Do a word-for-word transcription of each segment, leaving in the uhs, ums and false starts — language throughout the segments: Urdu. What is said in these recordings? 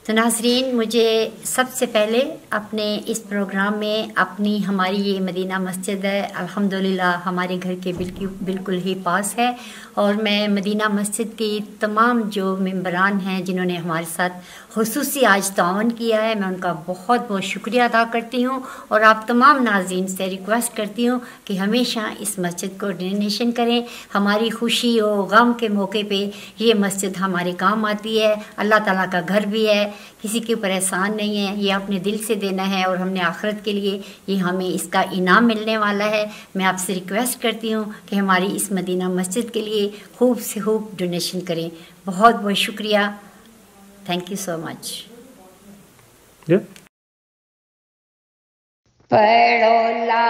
تو ناظرین، مجھے سب سے پہلے اپنے اس پروگرام میں اپنی ہماری یہ مدینہ مسجد ہے، الحمدللہ ہمارے گھر کے بالکل بالکل ہی پاس ہے، اور میں مدینہ مسجد کی تمام جو ممبران ہیں جنہوں نے ہمارے ساتھ خصوصی آج تعاون کیا ہے، میں ان کا بہت بہت شکریہ ادا کرتی ہوں، اور آپ تمام ناظرین سے ریکویسٹ کرتی ہوں کہ ہمیشہ اس مسجد کو ڈونیشن کریں۔ ہماری خوشی و غم کے موقع پہ یہ مسجد ہمارے کام آتی ہے، اللہ تعالیٰ کا گھر بھی ہے، کسی کے اوپر احسان نہیں ہے، یہ اپنے دل سے دینا ہے، اور ہم نے آخرت کے لیے یہ ہمیں اس کا انعام ملنے والا ہے۔ میں آپ سے ریکویسٹ کرتی ہوں کہ ہماری اس مدینہ مسجد کے لیے خوب سے خوب ڈونیشن کریں۔ بہت بہت شکریہ، تھینک یو سو مچ۔ پڑھو لا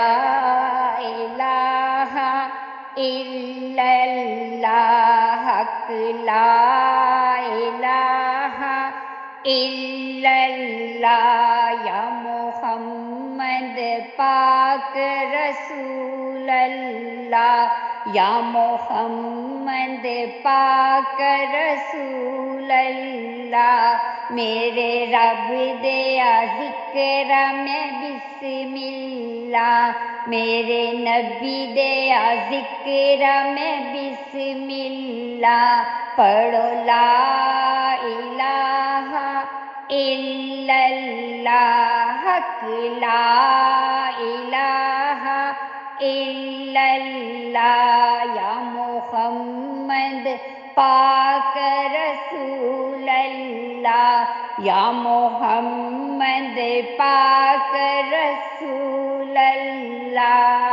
الہ الا اللہ، حق لا الہ الا اللہ، یا محمد پاک رسول اللہ، یا محمد پاک رسول اللہ، میرے رب دیا ذکر میں بسم اللہ، میرے نبی دیا ذکر میں بسم اللہ، پڑھو لا الہ الا اللہ، حق لا الہ الا اللہ، یا محمد پاک رسول اللہ، یا محمد پاک رسول اللہ۔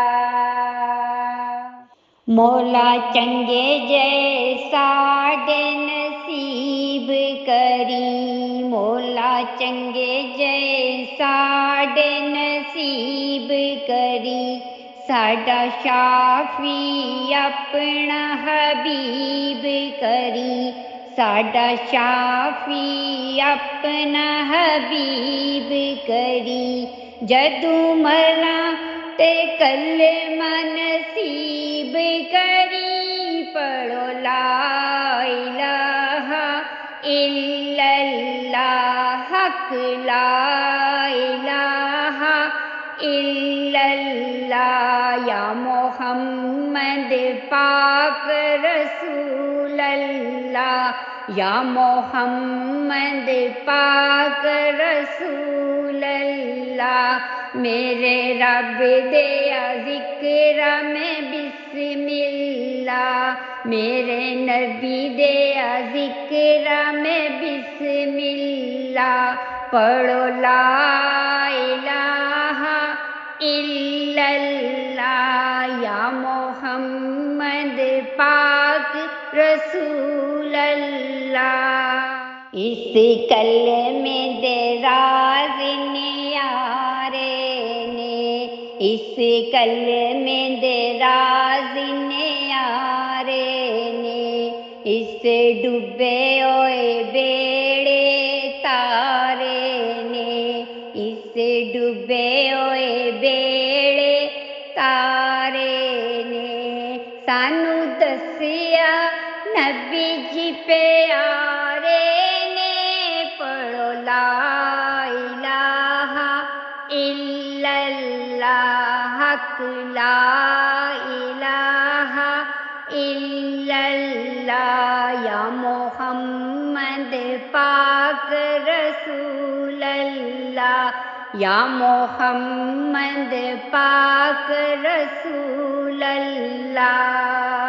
مولا چنگے جیسا دے نصیب کری، مولا چنگے جیسا دے نصیب کری، ساڈا شافی اپنا حبیب کری، ساڈا شافی اپنا حبیب کری، جدوں مراں تے کلمہ نصیب کری، پڑھو لا الہ الا اللہ، حق لا الہ الا اللہ، یا محمد پاک رسول اللہ، یا محمد پاک رسول اللہ، میرے رب دیا ذکر میں بسم اللہ، میرے نبی دیا ذکر میں بسم اللہ، پڑھو لا الہ الا اللہ، یا محمد پاک رسول اللہ، اس کلمے دے راز نیارے نے، اس کلمے دے راز نیارے نے، اس ڈوبے ہوئے بیڑے تارے نے، اس ڈوبے ہوئے بیڑے تارے نے، سانو دسیا نبی جی پیارے نے، پڑھو لا الہ الا اللہ، حق لا الہ الا اللہ، یا محمد پاک رسول اللہ، یا محمد پاک رسول اللہ،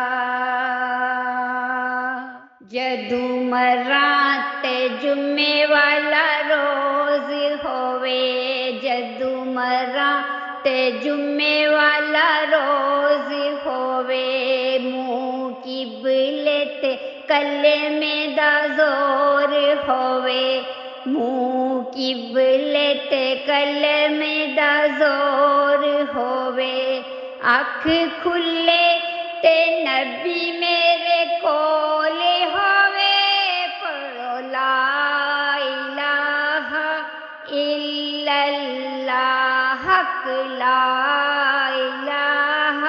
جدوں مراں تے جمعے والا روز ہووے، جدوں مراں تے جمعے والا روز ہووے، منہ قبلے تے کلمے دا زور ہووے، منہ قبلے تے کلمے دا زور ہووے، اکھ کھلے تے نبی میرے کول ہووے، پڑھو لا الہ الا اللہ، حق لا الہ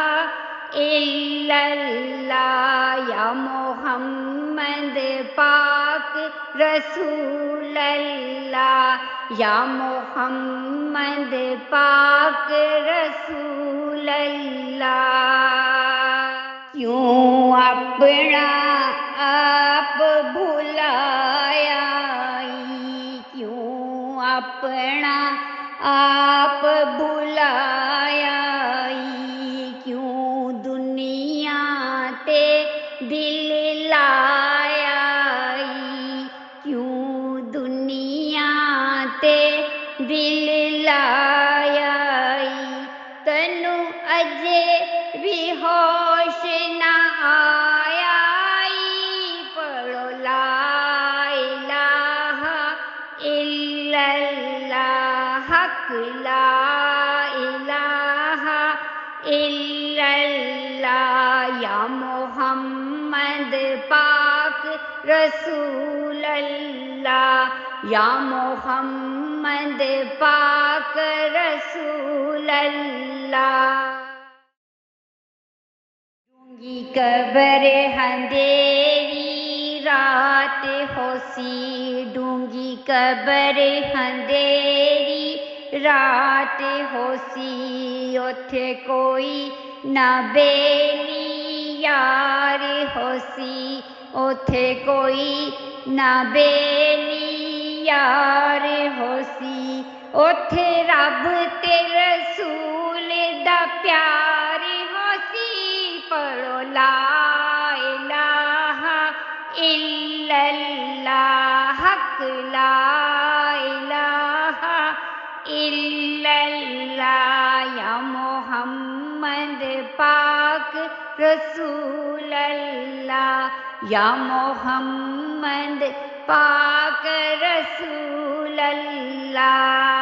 الا اللہ، یا محمد پاک رسول اللہ یا محمد پاک رسول اللہ کیوں اپنا آپ بھلایا کیوں اپنا آپ بھلایا کیوں دنیا تے دل لایا کیوں دنیا تے دل لایا تنو اجے بھی ہوش نہ آیا پڑھو لا الہ الا اللہ حق لا الہ الا اللہ یا محمد پاک رسول اللہ یا محمد پاک رسول اللہ ڈونگی قبر اندھیری رات ہوسی ڈونگی قبر اندھیری رات ہوسی اوتھے کوئی نہ بیلی یار ہوسی اوتھے کوئی نہ بیلی یار ہوسی اوتھے رب تے رسول دا پیار ہوسی پڑھو لا الہ الا اللہ حق لا الہ الا اللہ یا محمد پاک رسول اللہ یا محمد پاک رسول اللہ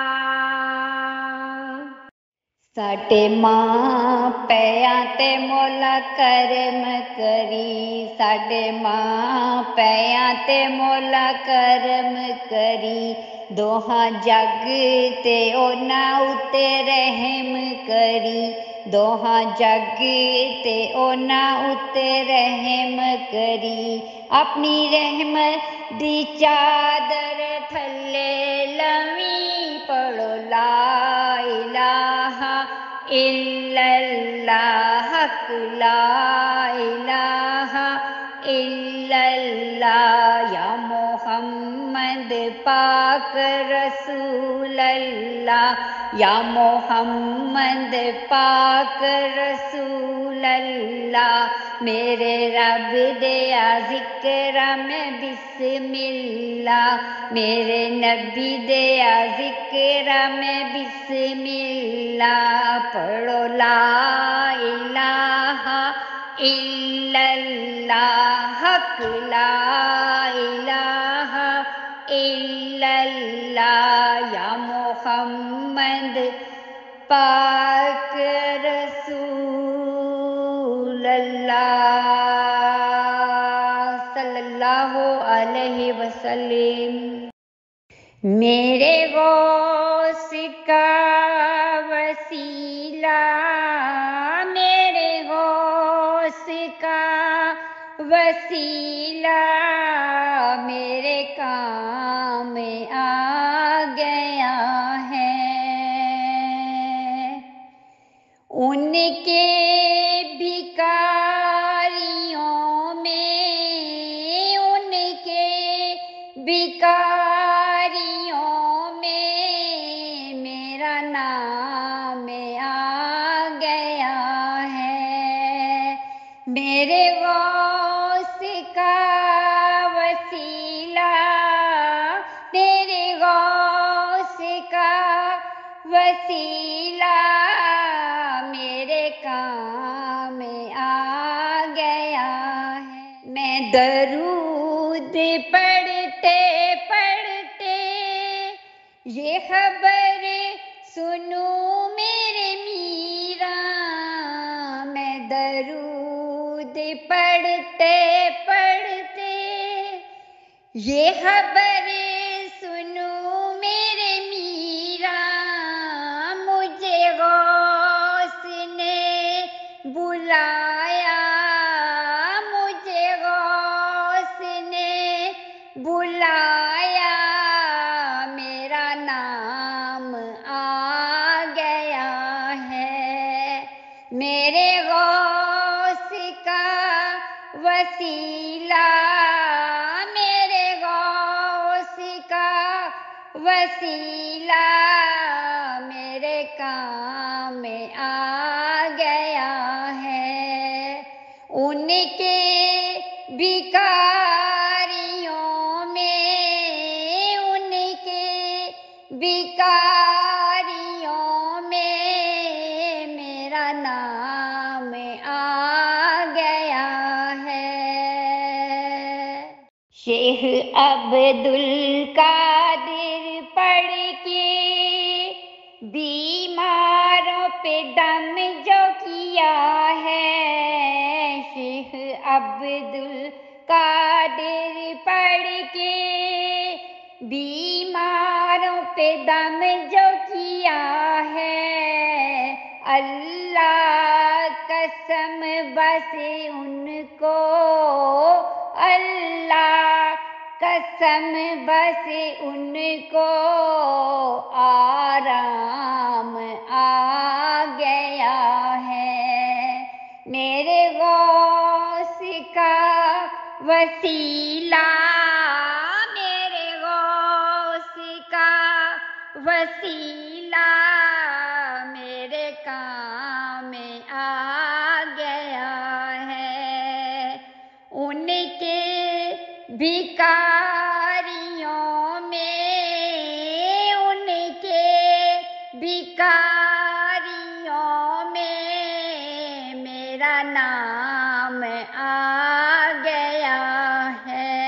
ساڈے ماں پیاں تے مولا کرم کری ساڈے ماں پیاں تے مولا کرم کری دوہاں جگ تے اونا اتے رحم کری دوہاں جگ تے اونا اتے رحم کری اپنی رحمت دی چادر تھلے لویں پڑھو لا الہ الا اللہ حق لا الہ الا اللہ یا محمد پاک رسول اللہ یا محمد پاک رسول اللہ میرے رب دیا ذکر میں بسم اللہ میرے نبی دیا ذکر میں بسم اللہ پڑھو لا الہ الا اللہ حق لا الہ الا اللہ یا محمد پاک رسول اللہ صلی اللہ علیہ وسلم میرے غوث کا وسیلہ میرے غوث کا وسیلہ میرے کام آ گیا ہے ان کے بھکاریوں میں ان کے بھکاریوں میں میرا نام آ گیا ہے میرے غوث کا وسیلہ میرے غوث کا وسیلہ میرے کام آ گیا ہے میں درود پڑھتے پڑھتے یہ خبر سنوں میرے میرا میں درود پڑھتے پڑھتے یہ خبر سنوں میرے میرا مجھے غوث نے بلایا مجھے غوث نے بلایا میرے غوث کا وسیلہ، میرے غوث کا وسیلہ میرے کام میں آ گیا ہے، ان کے بیکاریوں میں، ان کے بیکاریوں میں میرا نام آ گیا ہے۔ شیخ عبد القادر پڑھ کے بیماروں پہ دم جو کیا ہے، شیخ عبد القادر پڑھ کے بیماروں پہ دم جو کیا ہے، اللہ قسم بس ان کو، اللہ قسم بس ان کو آرام آ گیا ہے، میرے غوث کا وسیلہ، میرے غوث کا وسیلہ میرے کام میں آ گیا ہے، ان کے بیکاریوں میں، ان کے بیکاریوں میں میرا نام آ گیا ہے۔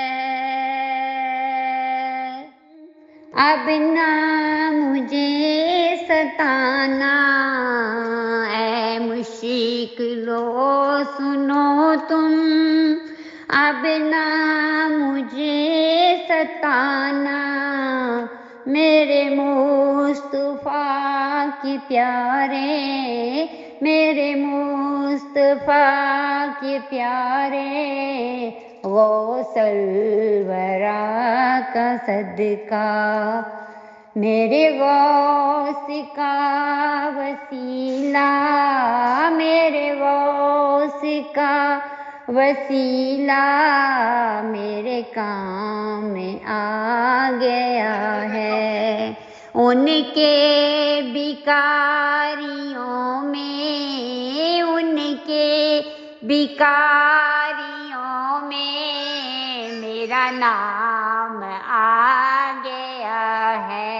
اب نہ مجھے ستانا اے مشرک لو سنو تم، اب نہ مجھے ستانا میرے مصطفیٰ کے پیارے، میرے مصطفیٰ کے پیارے غوث الورا کا صدقہ، میرے غوث کا وسیلہ، میرے غوث کا وسیلہ میرے کام میں آ گیا ہے، ان کے بیکاریوں میں، ان کے بیکاریوں میں میرا نام آ گیا ہے۔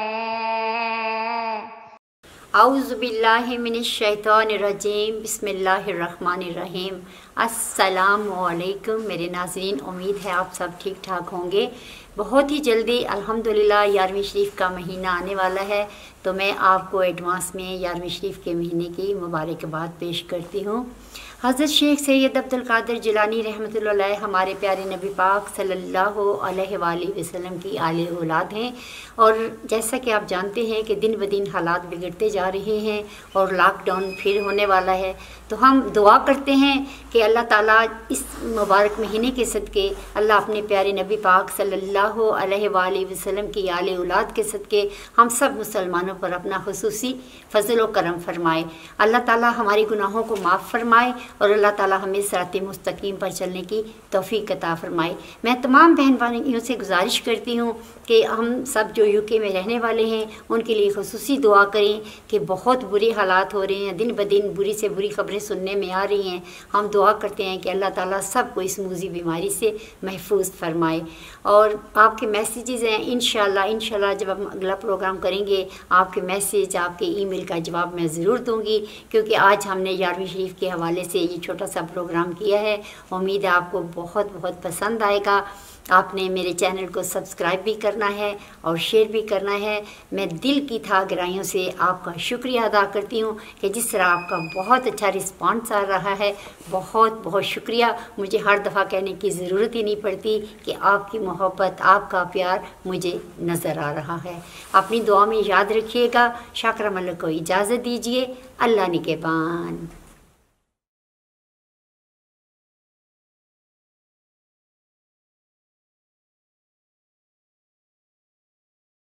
اعوذ باللہ من الشیطان الرجیم، بسم اللہ الرحمن الرحیم۔ السلام علیکم میرے ناظرین، امید ہے آپ سب ٹھیک ٹھاک ہوں گے۔ بہت ہی جلدی الحمدللہ یارویں شریف کا مہینہ آنے والا ہے، تو میں آپ کو ایڈوانس میں یارویں شریف کے مہینے کی مبارکباد پیش کرتی ہوں۔ حضرت شیخ سید عبد القادر جیلانی رحمۃ اللہ علیہ ہمارے پیارے نبی پاک صلی اللہ علیہ وآلہ وسلم کی آل اولاد ہیں، اور جیسا کہ آپ جانتے ہیں کہ دن بدن حالات بگڑتے جا رہے ہیں اور لاک ڈاؤن پھر ہونے والا ہے، تو ہم دعا کرتے ہیں کہ اللہ تعالیٰ اس مبارک مہینے کے صدقے اللہ اپنے پیارے نبی پاک صلی اللہ علیہ وآلہ وسلم کی آل اولاد کے صدقے ہم سب مسلمانوں پر اپنا خصوصی فضل و کرم فرمائے، اللہ تعالیٰ ہمارے گناہوں کو معاف فرمائے اور اللہ تعالیٰ ہمیں صراط مستقیم پر چلنے کی توفیق عطا فرمائے۔ میں تمام بہن بھائیوں سے گزارش کرتی ہوں کہ ہم سب جو یو کے میں رہنے والے ہیں ان کے لیے خصوصی دعا کریں کہ بہت برے حالات ہو رہے ہیں، دن بدن بری سے بری خبریں سننے میں آ رہی ہیں۔ ہم دعا کرتے ہیں کہ اللہ تعالیٰ سب کو اس موذی بیماری سے محفوظ فرمائے، اور آپ کے میسیجز ہیں انشاءاللہ انشاءاللہ جب ہم اگلا پروگرام کریں گے آپ کے میسیج، آپ کے ای میل کا جواب میں ضرور دوں گی، کیونکہ آج ہم نے یارویں شریف کے حوالے سے یہ چھوٹا سا پروگرام کیا ہے۔ امید ہے آپ کو بہت بہت پسند آئے گا۔ آپ نے میرے چینل کو سبسکرائب بھی کرنا ہے اور شیئر بھی کرنا ہے۔ میں دل کی تھا گہرائیوں سے آپ کا شکریہ ادا کرتی ہوں کہ جس طرح آپ کا بہت اچھا رسپانس آ رہا ہے، بہت بہت شکریہ۔ مجھے ہر دفعہ کہنے کی ضرورت ہی نہیں پڑتی کہ آپ کی محبت، آپ کا پیار مجھے نظر آ رہا ہے۔ اپنی دعا میں یاد رکھیے گا۔ شاکرہ ملک کو اجازت دیجیے، اللہ نگہبان۔